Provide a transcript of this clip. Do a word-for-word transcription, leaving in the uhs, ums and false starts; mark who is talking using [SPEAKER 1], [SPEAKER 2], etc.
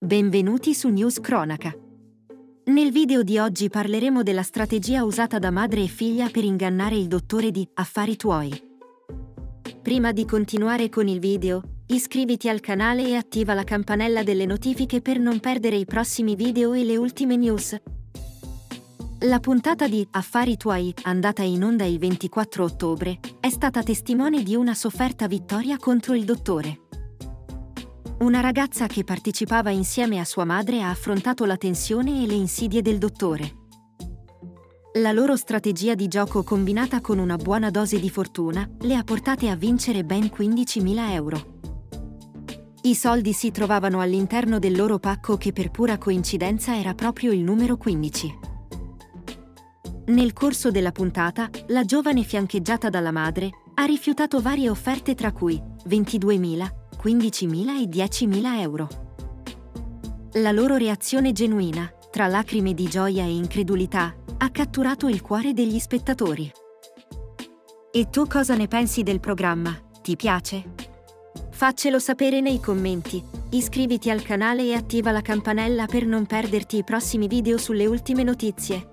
[SPEAKER 1] Benvenuti su News Cronaca. Nel video di oggi parleremo della strategia usata da madre e figlia per ingannare il dottore di Affari Tuoi. Prima di continuare con il video, iscriviti al canale e attiva la campanella delle notifiche per non perdere i prossimi video e le ultime news. La puntata di Affari Tuoi, andata in onda il ventiquattro ottobre, è stata testimone di una sofferta vittoria contro il dottore. Una ragazza che partecipava insieme a sua madre ha affrontato la tensione e le insidie del dottore. La loro strategia di gioco combinata con una buona dose di fortuna le ha portate a vincere ben quindicimila euro. I soldi si trovavano all'interno del loro pacco che per pura coincidenza era proprio il numero quindici. Nel corso della puntata, la giovane fiancheggiata dalla madre ha rifiutato varie offerte tra cui ventiduemila, quindicimila e diecimila euro. La loro reazione genuina, tra lacrime di gioia e incredulità, ha catturato il cuore degli spettatori. E tu cosa ne pensi del programma? Ti piace? Faccelo sapere nei commenti, iscriviti al canale e attiva la campanella per non perderti i prossimi video sulle ultime notizie.